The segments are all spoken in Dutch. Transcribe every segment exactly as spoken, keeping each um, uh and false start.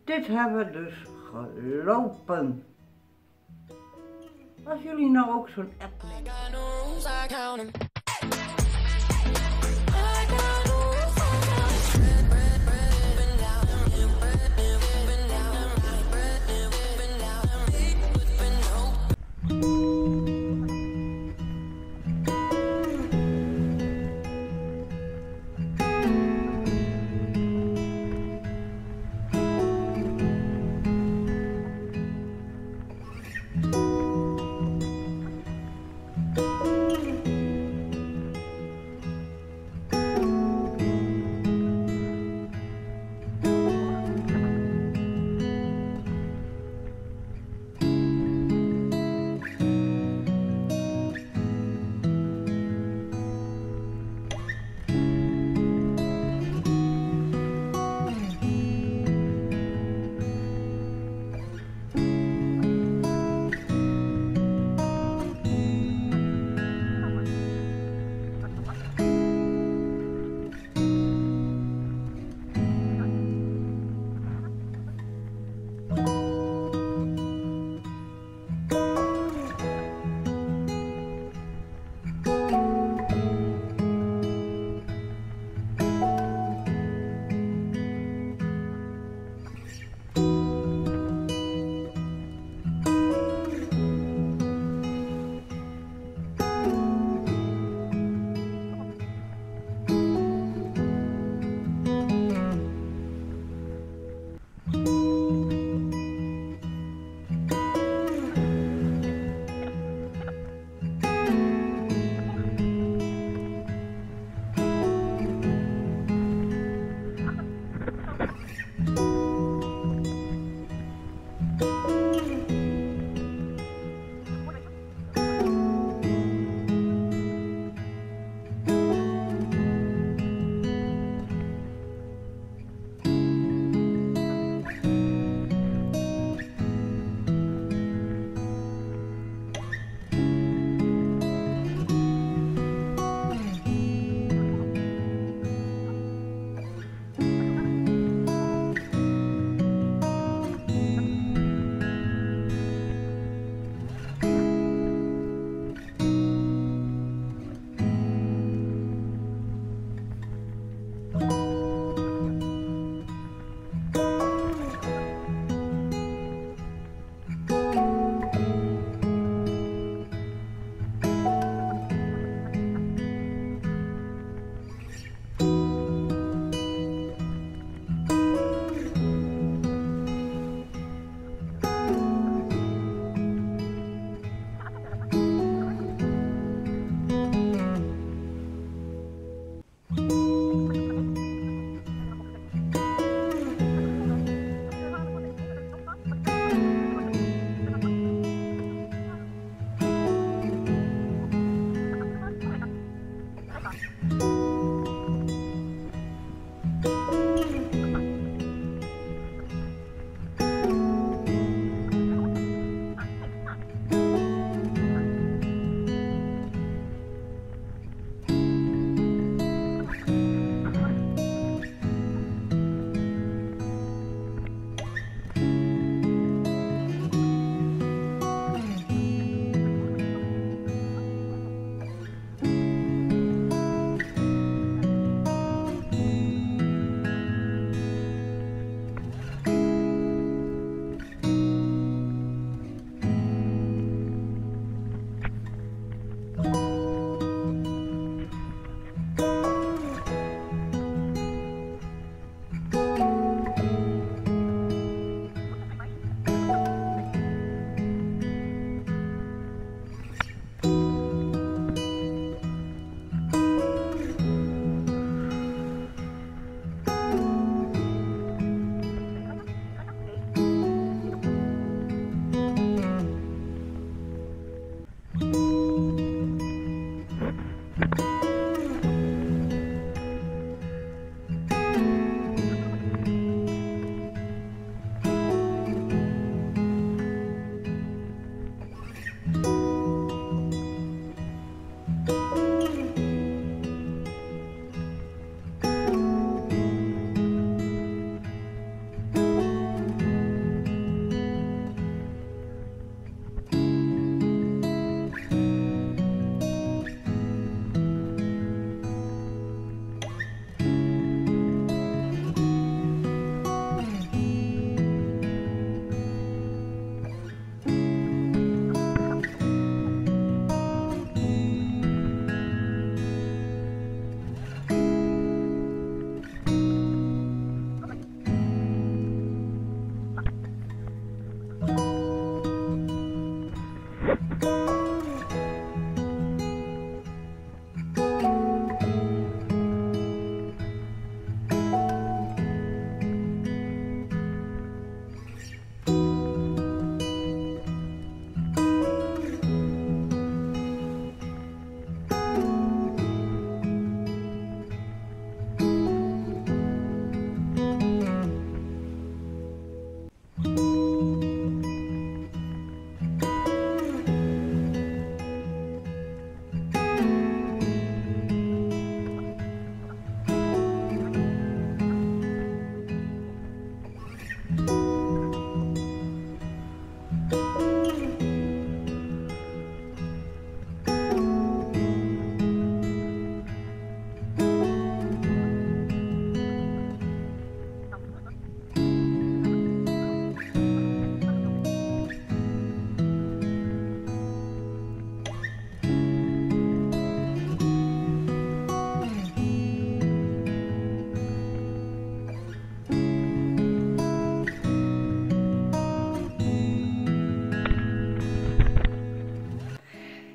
dit hebben we dus gelopen. Als jullie nou ook zo'n app nemen.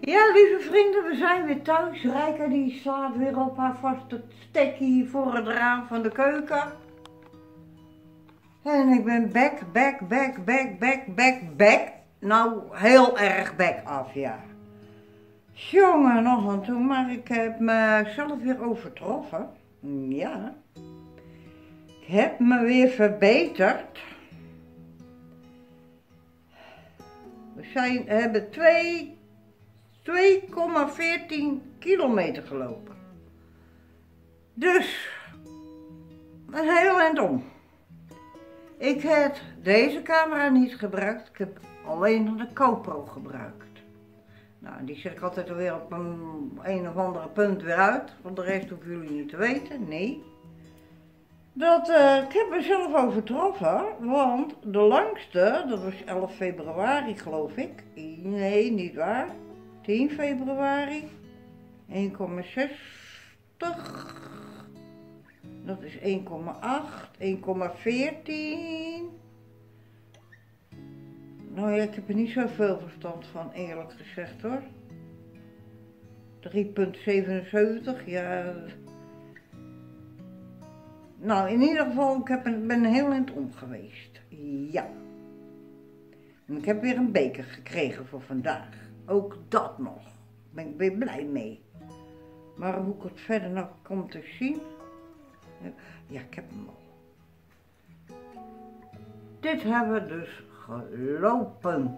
Ja, lieve vrienden, we zijn weer thuis. Rijka die slaat weer op haar vaste stekkie voor het raam van de keuken. En ik ben back, back, back, back, back, back, back. Nou, heel erg back af, ja. Jongen, nog aan toe, maar ik heb mezelf weer overtroffen. Ja. Ik heb me weer verbeterd. We zijn, hebben twee komma veertien kilometer gelopen. Dus, een heel eind om. Ik heb deze camera niet gebruikt, ik heb alleen de GoPro gebruikt. Nou, die zet ik altijd alweer op een, een of andere punt weer uit, want de rest hoeven jullie niet te weten, nee. Dat, uh, ik heb mezelf overtroffen, want de langste, dat was elf februari geloof ik, nee niet waar, tien februari, één komma zestig, dat is één komma acht, één komma veertien. Nou ja, ik heb er niet zoveel verstand van, eerlijk gezegd hoor. drie komma zevenenzeventig, ja. Nou, in ieder geval, ik heb een, ben een heel eind om geweest. Ja. En ik heb weer een beker gekregen voor vandaag. Ook dat nog. Daar ben ik weer blij mee. Maar hoe ik het verder nog kom te zien. Ja, ik heb hem al. Dit hebben we dus gelopen.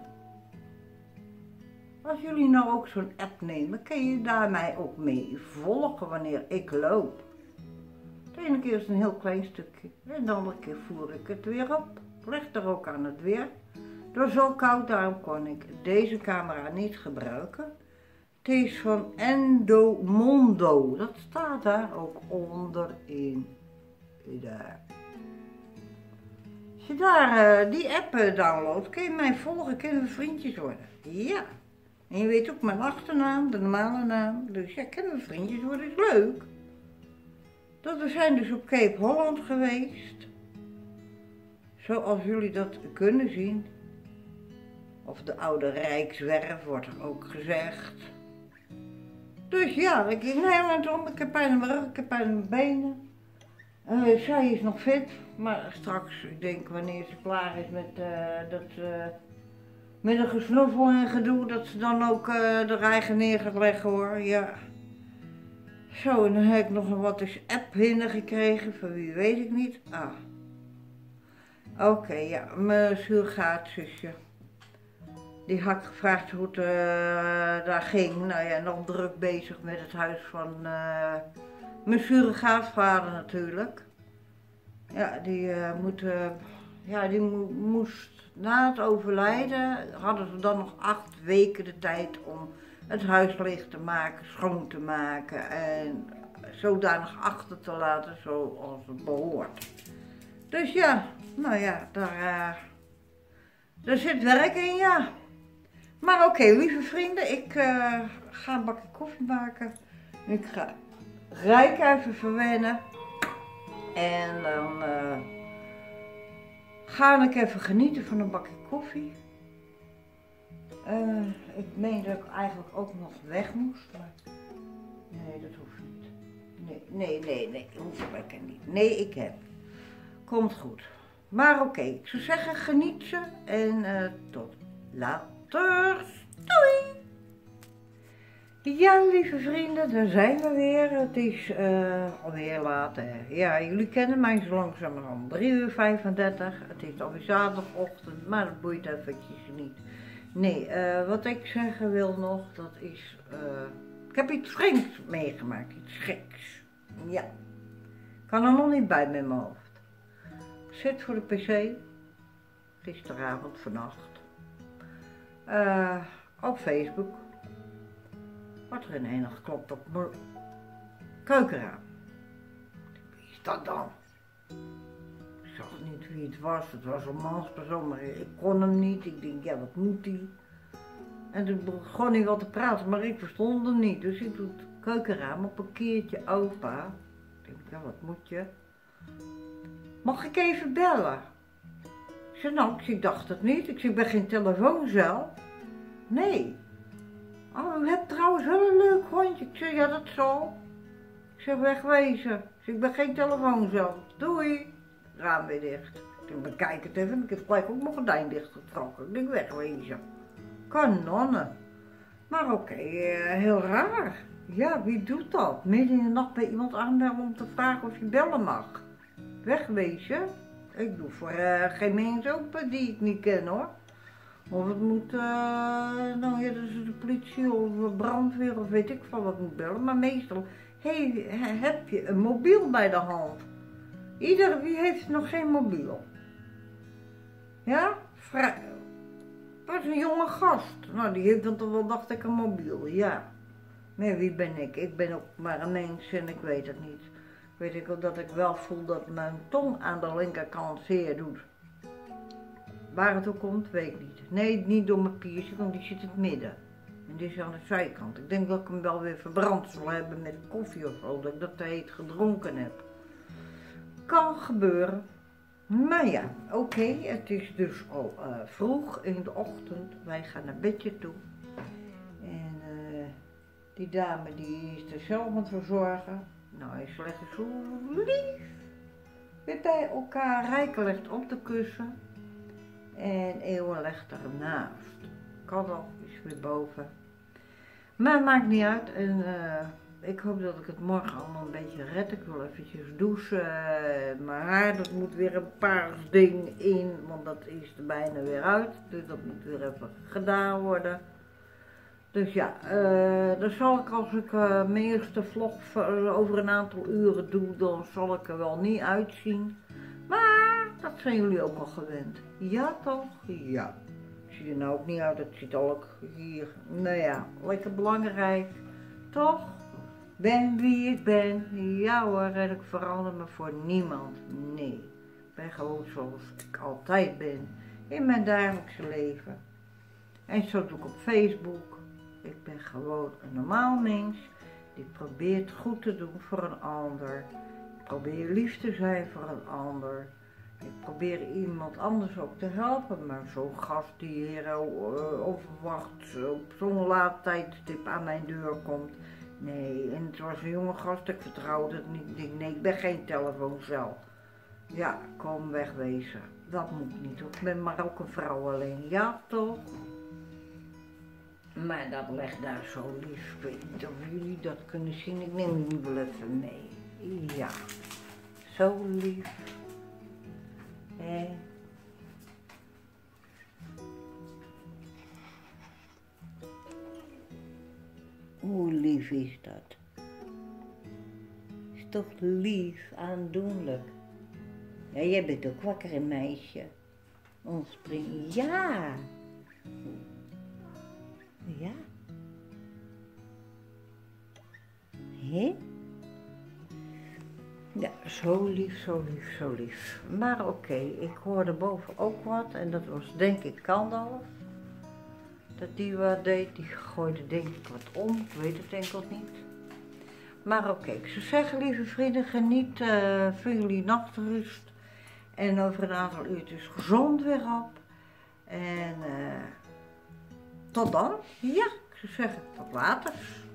Als jullie nou ook zo'n app nemen, kun je daar mij ook mee volgen wanneer ik loop. De ene keer is het een heel klein stukje en de andere keer voer ik het weer op. Ligt er ook aan het weer. Het was zo koud, daarom kon ik deze camera niet gebruiken. Het is van Endomondo. Dat staat daar ook onderin. Daar. Als je daar uh, die app uh, downloadt, kun je mij volgen, kunnen we vriendjes worden. Ja. En je weet ook mijn achternaam, de normale naam. Dus ja, kunnen we vriendjes worden, is leuk. Dat we zijn dus op Cape Holland geweest. Zoals jullie dat kunnen zien. Of de oude Rijkswerf wordt er ook gezegd. Dus ja, ik ging heel eind om. Ik heb pijn in mijn rug, ik heb pijn in mijn benen. Uh, zij is nog fit, maar straks, ik denk wanneer ze klaar is met, uh, dat, uh, met een gesnuffel en gedoe, dat ze dan ook uh, de eigen neer gaat leggen hoor, ja. Zo, en dan heb ik nog een wat is app hinder gekregen, van wie weet ik niet. Ah. Oké, okay, ja, mijn surrogaatzusje. Die had gevraagd hoe het uh, daar ging. Nou ja, nog druk bezig met het huis van uh, mijn surrogaatvader natuurlijk. Ja, die, uh, moet, uh, ja, die mo moest na het overlijden, hadden ze dan nog acht weken de tijd om het huis leeg te maken, schoon te maken en zodanig achter te laten zoals het behoort. Dus ja, nou ja, daar, uh, daar zit werk in, ja. Maar oké, okay, lieve vrienden, ik uh, ga een bakje koffie maken. Ik ga Rijka even verwennen. En dan uh, ga ik even genieten van een bakje koffie. Uh, ik meen dat ik eigenlijk ook nog weg moest, maar nee, dat hoeft niet. Nee, nee, nee, nee, hoeft lekker niet. Nee, ik heb. Komt goed. Maar oké, okay, ik zou zeggen geniet ze en uh, tot later. Doei! Ja, lieve vrienden, daar zijn we weer. Het is uh, alweer laat. Hè. Ja, jullie kennen mij zo langzamerhand. drie uur vijfendertig. Het is alweer zaterdagochtend, maar dat boeit eventjes niet. Nee, uh, wat ik zeggen wil nog, dat is... Uh, ik heb iets geks meegemaakt, iets geks. Ja. Ik kan er nog niet bij met mijn hoofd. Ik zit voor de pc. Gisteravond, vannacht. Uh, op Facebook. Wordt er in een geklopt op mijn keukenraam. Wie is dat dan? Ik zag niet wie het was. Het was een manspersoon, maar ik kon hem niet. Ik denk, ja, wat moet hij? En toen begon hij wat te praten, maar ik verstond hem niet. Dus ik doe het keukenraam op een keertje open. Ik denk, ja, wat moet je? Mag ik even bellen? Ik zei, nou, ik dacht het niet. Ik zei, ik ben geen telefooncel. Nee. Oh, u hebt trouwens wel een leuk hondje. Ik zeg, ja dat zal. Ik zeg, wegwezen. Ik zeg, ik ben geen telefoon zo. Doei. Raam weer dicht. Ik denk, bekijk het even. Ik heb gelijk ook mijn gordijn dichtgetrokken. Ik denk, wegwezen. Kanonnen. Maar oké, okay, uh, heel raar. Ja, wie doet dat? Midden in de nacht bij iemand aanbellen om te vragen of je bellen mag. Wegwezen. Ik doe voor uh, geen mens open die ik niet ken hoor. Of het moet, uh, nou ja, dus de politie of brandweer of weet ik van wat moet bellen. Maar meestal hey, heb je een mobiel bij de hand. Ieder wie heeft nog geen mobiel. Ja? Vrij. Dat is een jonge gast. Nou, die heeft dan toch wel, dacht ik, een mobiel, ja. Maar wie ben ik? Ik ben ook maar een mens en ik weet het niet. Weet ik wel dat ik wel voel dat mijn tong aan de linkerkant zeer doet. Waar het ook komt, weet ik niet. Nee, niet door mijn piercing, want die zit in het midden. En die is aan de zijkant. Ik denk dat ik hem wel weer verbrand zal hebben met koffie of zo, dat ik dat te heet gedronken heb. Kan gebeuren. Maar ja, oké, okay, het is dus al uh, vroeg in de ochtend. Wij gaan naar bedje toe. En uh, die dame die is er zelf aan het verzorgen. Nou, hij legt zo lief weer bij elkaar. Rijke legt op de kussen. En Eeuwen legt ernaast. Kadal is weer boven. Maar het maakt niet uit. En uh, ik hoop dat ik het morgen allemaal een beetje red. Ik wil eventjes douchen. Uh, mijn haar, dat moet weer een paars ding in. Want dat is er bijna weer uit. Dus dat moet weer even gedaan worden. Dus ja, uh, dan zal ik als ik uh, mijn eerste vlog over een aantal uren doe, dan zal ik er wel niet uitzien. Maar dat zijn jullie ook al gewend. Ja toch? Ja. Ik zie er nou ook niet uit, het ziet al ook hier. Nou ja, lekker belangrijk. Toch? Ben wie ik ben. Ja hoor, en ik verander me voor niemand. Nee. Ik ben gewoon zoals ik altijd ben. In mijn dagelijkse leven. En zo doe ik op Facebook. Ik ben gewoon een normaal mens die probeert goed te doen voor een ander. Ik probeer lief te zijn voor een ander. Ik probeer iemand anders ook te helpen, maar zo'n gast die hier uh, onverwacht op zo'n laat tijdstip aan mijn deur komt. Nee, en het was een jonge gast, ik vertrouwde het niet. Ik denk, nee, ik ben geen telefooncel. Ja, kom wegwezen. Dat moet niet, ik ben maar ook een vrouw alleen. Ja, toch? Maar dat legt daar zo lief. Ik weet niet of jullie dat kunnen zien. Ik neem jullie wel even mee. Ja, zo lief. Hé. Hoe lief is dat? Is toch lief, aandoenlijk. Ja, jij bent ook wakker, een meisje. Ons prins. Ja. Ja. Hé? Ja, zo lief, zo lief, zo lief. Maar oké, okay, ik hoorde boven ook wat en dat was denk ik Kandalf. Dat die wat deed, die gooide denk ik wat om, ik weet het enkel niet. Maar oké, okay, ik zou zeggen lieve vrienden, geniet uh, van jullie nachtrust. En over een aantal uurtjes gezond weer op. En uh, tot dan, ja, ik zou zeggen tot later.